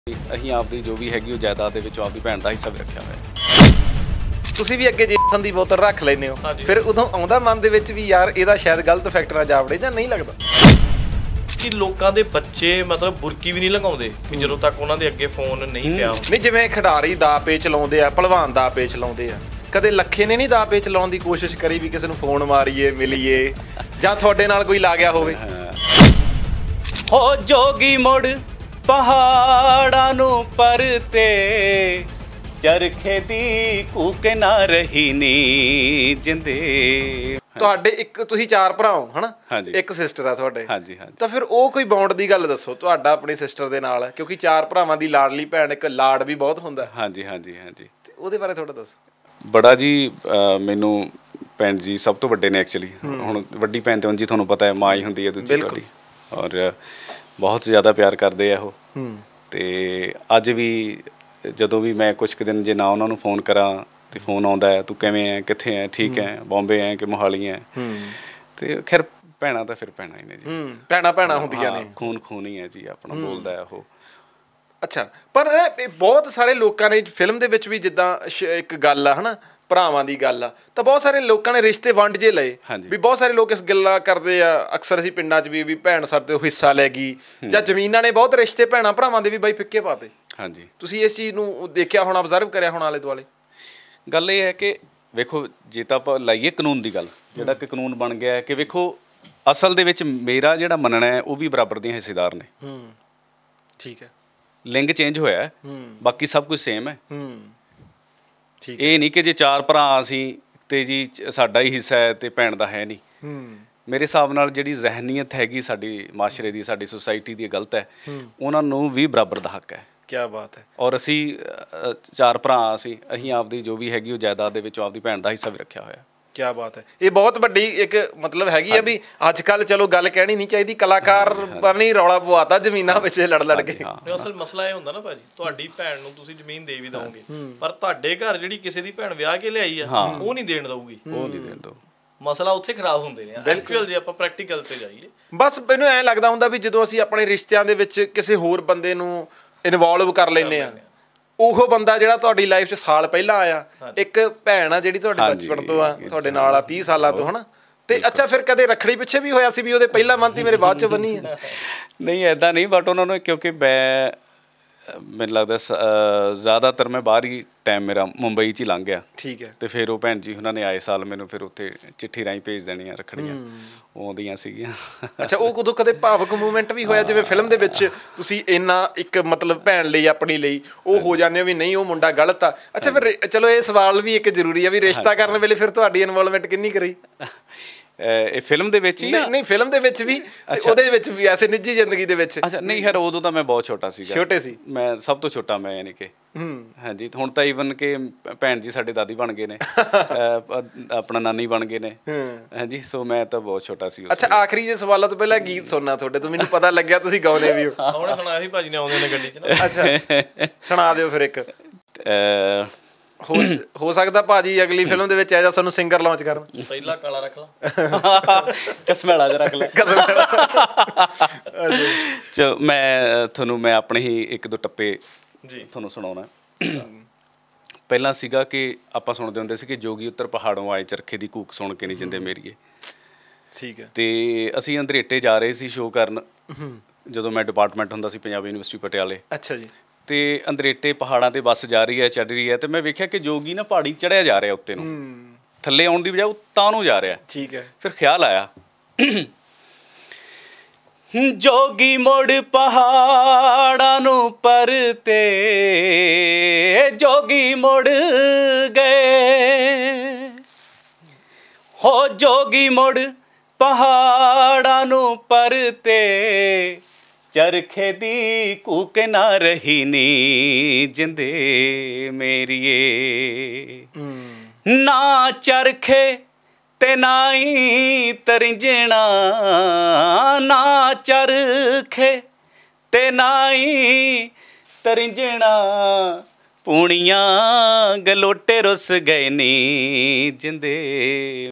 ਅਸੀਂ ਆਪਦੀ ਜੋ ਵੀ ਹੈਗੀ ਉਹ ਜਾਇਦਾਦ ਦੇ ਵਿੱਚੋਂ ਆਪਦੀ ਭੈਣ ਦਾ ਹਿੱਸਾ ਵੀ ਰੱਖਿਆ ਹੋਇਆ। ਤੁਸੀਂ ਵੀ ਅੱਗੇ ਜੇਠਣ ਦੀ ਬੋਤਲ ਰੱਖ ਲੈਂਦੇ ਹੋ, ਫਿਰ ਉਦੋਂ ਆਉਂਦਾ ਮਨ ਦੇ ਵਿੱਚ ਵੀ ਯਾਰ ਇਹਦਾ ਸ਼ਾਇਦ ਗਲਤ ਇਫੈਕਟ ਨਾ ਜਾਵੜੇ, ਜਾਂ ਨਹੀਂ ਲੱਗਦਾ ਕਿ ਲੋਕਾਂ ਦੇ ਬੱਚੇ ਮਤਲਬ ਬੁਰਕੀ ਵੀ ਨਹੀਂ ਲਗਾਉਂਦੇ ਕਿ ਜਦੋਂ ਤੱਕ ਉਹਨਾਂ ਦੇ ਅੱਗੇ ਫੋਨ ਨਹੀਂ ਪਿਆ? ਨਹੀਂ, ਜਿਵੇਂ ਖਿਡਾਰੀ ਦਾ ਪੇਚ ਲਾਉਂਦੇ ਆ, ਭਲਵਾਨ ਦਾ ਪੇਚ ਲਾਉਂਦੇ ਆ, ਕਦੇ ਲੱਖੇ ਨੇ ਨਹੀਂ ਦਾ ਪੇਚ ਲਾਉਣ ਦੀ ਕੋਸ਼ਿਸ਼ ਕਰੀ ਵੀ ਕਿਸੇ ਨੂੰ ਫੋਨ ਮਾਰੀਏ, ਮਿਲੀਏ, ਜਾਂ ਤੁਹਾਡੇ ਨਾਲ ਕੋਈ ਲਾ ਗਿਆ ਹੋਵੇ? ਹੋ ਜੋਗੀ ਮੁੜ ਪਹਾੜਾਂ ਨੂੰ ਪਰਤੇ, ਚਰਖੇ ਦੀ ਕੂਕ ਨਾ ਰਹੀ ਨੀ ਜਿੰਦੇ। ਤੁਹਾਡੇ ਇੱਕ ਤੁਸੀਂ 4 ਭਰਾ ਹੋ ਹਨਾ? ਹਾਂਜੀ। ਇੱਕ ਸਿਸਟਰ ਆ ਤੁਹਾਡੇ? ਹਾਂਜੀ ਹਾਂਜੀ। ਤਾਂ ਫਿਰ ਉਹ ਕੋਈ ਬੌਂਡ ਦੀ ਗੱਲ ਦੱਸੋ ਤੁਹਾਡਾ ਆਪਣੀ ਸਿਸਟਰ ਦੇ ਨਾਲ, ਕਿਉਂਕਿ 4 ਭਰਾਵਾਂ ਦੀ ਲਾਡਲੀ ਭੈਣ, ਇੱਕ ਲਾਡ ਵੀ ਬਹੁਤ ਹੁੰਦਾ। ਹਾਂਜੀ ਹਾਂਜੀ ਹਾਂਜੀ। ਤੇ ਉਹਦੇ ਬਾਰੇ ਥੋੜਾ ਦੱਸੋ। ਬੜਾ ਜੀ ਮੈਨੂੰ ਭੈਣ ਜੀ ਸਭ ਤੋਂ ਵੱਡੇ ਨੇ ਐਕਚੁਅਲੀ। ਹੁਣ ਵੱਡੀ ਭੈਣ ਤੇ ਜੀ ਤੁਹਾਨੂੰ ਪਤਾ ਹੈ ਮਾਂ ਹੀ ਹੁੰਦੀ ਹੈ ਦੂਜੀ ਤੁਹਾਡੀ, ਔਰ ਬਹੁਤ ਜ਼ਿਆਦਾ ਪਿਆਰ ਕਰਦੇ ਆ ਉਹ। ਤੇ ਅੱਜ ਵੀ ਜਦੋਂ ਵੀ ਮੈਂ ਕੁਛ ਕੁ ਦਿਨ ਜੇ ਨਾ ਉਹਨਾਂ ਨੂੰ ਫੋਨ ਕਰਾਂ ਤੇ ਫੋਨ ਆਉਂਦਾ ਹੈ, ਤੂੰ ਕਿਵੇਂ ਹੈ, ਕਿੱਥੇ ਹੈ, ਠੀਕ ਹੈ, ਬੰਬੇ ਹੈ ਕਿ ਮੋਹਾਲੀ ਹੈ। ਤੇ ਖੈਰ ਭੈਣਾਂ ਤਾਂ ਫਿਰ ਭੈਣਾਂ ਹੀ ਨੇ ਜੀ, ਭੈਣਾਂ ਹੁੰਦੀਆਂ ਨੇ, ਖੂਨ ਹੀ ਹੈ ਜੀ ਆਪਣਾ, ਬੋਲਦਾ ਹੈ ਉਹ। ਅੱਛਾ, ਪਰ ਬਹੁਤ ਸਾਰੇ ਲੋਕਾਂ ਨੇ ਫਿਲਮ ਦੇ ਵਿੱਚ ਵੀ ਜਿੱਦਾਂ ਇੱਕ ਗੱਲ ਆ ਹਨਾ, ਭਰਾਵਾਂ ਦੀ ਗੱਲ ਆ, ਤਾਂ ਬਹੁਤ ਸਾਰੇ ਲੋਕਾਂ ਨੇ ਰਿਸ਼ਤੇ ਵੰਡ ਜੇ ਲਏ ਵੀ। ਬਹੁਤ ਸਾਰੇ ਲੋਕ ਇਸ ਗੱਲਾਂ ਕਰਦੇ ਆ ਅਕਸਰ ਅਸੀਂ ਪਿੰਡਾਂ 'ਚ ਵੀ ਭੈਣ ਸਾਡੇ ਤੋਂ ਹਿੱਸਾ ਲੈ ਗਈ, ਜਾਂ ਜ਼ਮੀਨਾਂ ਨੇ ਬਹੁਤ ਰਿਸ਼ਤੇ ਭੈਣਾਂ ਭਰਾਵਾਂ ਦੇ ਵੀ ਬਾਈ ਫਿੱਕੇ ਪਾਤੇ। ਹਾਂਜੀ, ਤੁਸੀਂ ਇਸ ਚੀਜ਼ ਨੂੰ ਦੇਖਿਆ ਹੋਣਾ, ਅਬਜ਼ਰਵ ਕਰਿਆ ਹੋਣਾ ਆਲੇ ਦੁਆਲੇ। ਗੱਲ ਇਹ ਹੈ ਕਿ ਵੇਖੋ, ਜੇ ਤਾਂ ਆਪਾਂ ਲਾਈਏ ਕਾਨੂੰਨ ਦੀ ਗੱਲ, ਜਿਹੜਾ ਕਿ ਕਾਨੂੰਨ ਬਣ ਗਿਆ ਹੈ ਕਿ ਵੇਖੋ ਅਸਲ ਦੇ ਵਿੱਚ ਮੇਰਾ ਜਿਹੜਾ ਮੰਨਣਾ ਹੈ ਉਹ ਵੀ ਬਰਾਬਰ ਦੀਆਂ ਹਿੱਸੇਦਾਰ ਨੇ। ਠੀਕ ਹੈ, ਲਿੰਗ ਚੇਂਜ ਹੋਇਆ, ਬਾਕੀ ਸਭ ਕੁਝ ਸੇਮ ਹੈ। ਠੀਕ, ਇਹ ਨਹੀਂ ਕਿ ਜੇ 4 ਭਰਾ ਅਸੀਂ ਤੇ ਜੀ ਸਾਡਾ ਹੀ ਹਿੱਸਾ ਹੈ ਤੇ ਭੈਣ ਦਾ ਹੈ ਨਹੀਂ। ਮੇਰੇ ਹਿਸਾਬ ਨਾਲ ਜਿਹੜੀ ਜ਼ਹਿਨੀਅਤ ਹੈਗੀ ਸਾਡੀ ਮਾਸ਼ਰੇ ਦੀ, ਸਾਡੀ ਸੁਸਾਇਟੀ ਦੀ ਗਲਤ ਹੈ। ਉਹਨਾਂ ਨੂੰ ਵੀ ਬਰਾਬਰ ਦਾ ਹੱਕ ਹੈ। ਕਿਆ ਬਾਤ ਹੈ। ਔਰ ਅਸੀਂ 4 ਭਰਾ ਅਸੀਂ ਆਪਦੀ ਜੋ ਵੀ ਹੈਗੀ ਉਹ ਜਾਇਦਾਦ ਦੇ ਵਿੱਚੋਂ ਆਪਦੀ ਭੈਣ ਦਾ ਹਿੱਸਾ ਵੀ ਰੱਖਿਆ ਹੋਇਆ। ਕਿਆ ਬਾਤ ਹੈ। ਇਹ ਬਹੁਤ ਵੱਡੀ ਇੱਕ ਮਤਲਬ ਹੈਗੀ ਆ ਵੀ ਅੱਜ ਕੱਲ੍ਹ ਚਲੋ ਗੱਲ ਕਹਿਣੀ ਨਹੀਂ ਚਾਹੀਦੀ, ਕਲਾਕਾਰ ਪਰ ਨਹੀਂ ਰੌਲਾ ਪਵਾਤਾ ਜ਼ਮੀਨਾਂ ਵਿੱਚ ਲੜ ਕੇ। ਅਸਲ ਮਸਲਾ ਇਹ ਹੁੰਦਾ ਨਾ ਭਾਜੀ, ਤੁਹਾਡੀ ਭੈਣ ਨੂੰ ਤੁਸੀਂ ਜ਼ਮੀਨ ਦੇ ਵੀ ਦਓਗੇ, ਪਰ ਤੁਹਾਡੇ ਘਰ ਜਿਹੜੀ ਕਿਸੇ ਦੀ ਭੈਣ ਵਿਆਹ ਕੇ ਲਿਆਈ ਆ ਉਹ ਨਹੀਂ ਦੇਣ ਦਊਗੀ, ਉਹ ਨਹੀਂ ਦੇਣ ਦਊ। ਮਸਲਾ ਉੱਥੇ ਖਰਾਬ ਹੁੰਦੇ ਨੇ ਐਕਚੁਅਲ, ਜੇ ਆਪਾਂ ਪ੍ਰੈਕਟੀਕਲ ਤੇ ਜਾਈਏ। ਬਸ ਮੈਨੂੰ ਐਂ ਲੱਗਦਾ ਹੁੰਦਾ ਵੀ ਜਦੋਂ ਅਸੀਂ ਆਪਣੇ ਰਿਸ਼ਤਿਆਂ ਦੇ ਵਿੱਚ ਕਿਸੇ ਹੋਰ ਬੰਦੇ ਨੂੰ ਇਨਵੋਲਵ ਕਰ ਲੈਂਦੇ ਆ, ਉਹ ਬੰਦਾ ਜਿਹੜਾ ਤੁਹਾਡੀ ਲਾਈਫ 'ਚ ਸਾਲ ਪਹਿਲਾਂ ਆਇਆ, ਇੱਕ ਭੈਣ ਆ ਜਿਹੜੀ ਤੁਹਾਡੇ ਬਚਪਨ ਤੋਂ ਆ, ਤੁਹਾਡੇ ਨਾਲ ਆ 30 ਸਾਲਾਂ ਤੋਂ ਹਨਾ। ਤੇ ਅੱਛਾ, ਫਿਰ ਕਦੇ ਰੱਖੜੀ ਪਿੱਛੇ ਵੀ ਹੋਇਆ ਸੀ ਵੀ ਉਹਦੇ ਪਹਿਲਾਂ ਮੰਨਤੀ ਮੇਰੇ ਬਾਅਦ 'ਚ ਬੰਨੀ ਆ? ਨਹੀਂ ਇੱਦਾਂ ਨਹੀਂ, ਬਟ ਉਹਨਾਂ ਨੂੰ ਕਿਉਂਕਿ ਮੈਨੂੰ ਲੱਗਦਾ ਜ਼ਿਆਦਾਤਰ ਮੈਂ ਬਾਹਰ ਹੀ ਟਾਈਮ ਮੇਰਾ ਮੁੰਬਈ 'ਚ ਹੀ ਲੰਘ ਗਿਆ। ਠੀਕ ਹੈ। ਤੇ ਫਿਰ ਉਹ ਭੈਣ ਜੀ ਉਹਨਾਂ ਨੇ ਆਏ ਸਾਲ ਮੈਨੂੰ ਫਿਰ ਉੱਥੇ ਚਿੱਠੀ ਰਾਹੀਂ ਭੇਜ ਦੇਣੀਆਂ ਰੱਖੜੀਆਂ, ਉਹ ਆਉਂਦੀਆਂ ਸੀਗੀਆਂ। ਅੱਛਾ, ਉਹ ਉਦੋਂ ਕਦੇ ਭਾਵਕ ਮੂਵਮੈਂਟ ਵੀ ਹੋਇਆ ਜਿਵੇਂ ਫਿਲਮ ਦੇ ਵਿੱਚ ਤੁਸੀਂ ਇੰਨਾ ਇੱਕ ਮਤਲਬ ਭੈਣ ਲਈ, ਆਪਣੀ ਲਈ ਉਹ ਹੋ ਜਾਂਦੇ ਹੋ ਵੀ ਨਹੀਂ ਉਹ ਮੁੰਡਾ ਗਲਤ ਆ? ਅੱਛਾ, ਫਿਰ ਚਲੋ ਇਹ ਸਵਾਲ ਵੀ ਇੱਕ ਜ਼ਰੂਰੀ ਆ ਵੀ ਰਿਸ਼ਤਾ ਕਰਨ ਵੇਲੇ ਫਿਰ ਤੁਹਾਡੀ ਇਨਵੋਲਵਮੈਂਟ ਕਿੰਨੀ ਕਰੀ? ਇਹ ਫਿਲਮ ਦੇ ਵਿੱਚ ਹੀ? ਨਹੀਂ, ਫਿਲਮ ਦੇ ਵਿੱਚ ਵੀ, ਉਹਦੇ ਵਿੱਚ ਵੀ, ਐਸੇ ਨਿੱਜੀ ਜ਼ਿੰਦਗੀ ਦੇ ਵਿੱਚ? ਅੱਛਾ, ਨਹੀਂ ਖੈਰ ਉਦੋਂ ਤਾਂ ਮੈਂ ਬਹੁਤ ਛੋਟਾ ਸੀਗਾ। ਛੋਟੇ ਸੀ? ਮੈਂ ਸਭ ਤੋਂ ਛੋਟਾ ਮੈਂ, ਯਾਨੀ ਕਿ। ਹਾਂਜੀ, ਹੁਣ ਤਾਂ ਈਵਨ ਕਿ ਭੈਣ ਜੀ ਸਾਡੇ ਦਾਦੀ ਬਣ ਗਏ ਨੇ, ਆਪਣਾ ਨਾਨੀ ਬਣ ਗਏ ਨੇ। ਹਾਂਜੀ, ਸੋ ਮੈਂ ਤਾਂ ਬਹੁਤ ਛੋਟਾ ਸੀ। ਅੱਛਾ, ਆਖਰੀ ਜੇ ਸਵਾਲਾਂ ਤੋਂ ਪਹਿਲਾਂ ਗੀਤ ਸੁਣਨਾ ਤੁਹਾਡੇ ਤੋਂ, ਮੈਨੂੰ ਪਤਾ ਲੱਗਿਆ ਤੁਸੀਂ ਗਾਉਂਦੇ ਵੀ ਹੋ। ਉਹਨੇ ਸੁਣਾਇਆ ਸੀ ਭਾਜੀ ਨੇ ਆਉਂਦੇ ਨੇ ਗੱਡੀ 'ਚ ਨਾ। ਅੱਛਾ, ਸੁਣਾ ਦਿਓ ਫਿਰ ਇੱਕ। ਹੋ ਸਕਦਾ ਭਾਜੀ ਅਗਲੀ ਫਿਲਮ ਦੇ ਵਿੱਚ ਐ ਜਾਂ ਸਾਨੂੰ ਸਿੰਗਰ ਲਾਂਚ ਕਰਨ। ਪਹਿਲਾ ਕਾਲਾ ਰੱਖ ਲਾ, ਕਸਮੈਲਾ ਜਿਹਾ ਰੱਖ ਲੈ। ਚਲੋ ਮੈਂ ਆਪਣੇ ਹੀ 1-2 ਟੱਪੇ ਤੁਹਾਨੂੰ ਸੁਣਾਉਣਾ। ਪਹਿਲਾਂ ਸੀਗਾ ਕਿ ਆਪਾਂ ਸੁਣਦੇ ਹੁੰਦੇ ਸੀ ਕਿ ਜੋਗੀ ਉੱਤਰ ਪਹਾੜੋਂ ਆਏ, ਚਰਖੇ ਦੀ ਕੂਕ ਸੁਣ ਕੇ ਨਹੀਂ ਜਿੰਦੇ ਮੇਰੀਏ। ਠੀਕ ਹੈ। ਤੇ ਅਸੀਂ ਅੰਦਰੇਟੇ ਜਾ ਰਹੇ ਸੀ ਸ਼ੋਅ ਕਰਨ, ਜਦੋਂ ਮੈਂ ਡਿਪਾਰਟਮੈਂਟ ਹੁੰਦਾ ਸੀ ਪੰਜਾਬ ਯੂਨੀਵਰਸਿਟੀ ਪਟਿਆਲੇ। ਅੱਛਾ ਜੀ। ਤੇ ਅੰਦਰੇਟੇ ਪਹਾੜਾਂ ਤੇ ਬੱਸ ਜਾ ਰਹੀ ਹੈ, ਚੜ੍ਹ ਰਹੀ ਹੈ, ਤੇ ਮੈਂ ਵੇਖਿਆ ਕਿ ਜੋਗੀ ਨਾ ਪਹਾੜੀ ਚੜ੍ਹਿਆ ਜਾ ਰਿਹਾ ਉੱਤੇ ਨੂੰ, ਥੱਲੇ ਆਉਣ ਦੀ ਬਜਾਏ ਤਾਂ ਨੂੰ ਜਾ ਰਿਹਾ। ਠੀਕ ਹੈ। ਫਿਰ ਖਿਆਲ ਆਇਆ, ਜੋਗੀ ਮੁੜ ਪਹਾੜਾਂ ਨੂੰ ਪਰਤੇ, ਜੋਗੀ ਮੁੜ ਗਏ। ਹੋ ਜੋਗੀ ਮੁੜ ਪਹਾੜਾਂ ਨੂੰ ਪਰਤੇ, ਚਰਖੇ ਦੀ ਕੂਕ ਨਾ ਰਹੀ ਨੀ ਜਿੰਦੇ ਮੇਰੀਏ। ਨਾ ਚਰਖੇ ਤੇ ਨਾ ਹੀ ਤਰਿੰਜਣਾ, ਨਾ ਚਰਖੇ ਤੇ ਨਾ ਹੀ ਤਰਿੰਜਣਾ, ਪੂਣੀਆਂ ਗਲੋਟੇ ਰੁੱਸ ਗਏ ਨੀ ਜਿੰਦੇ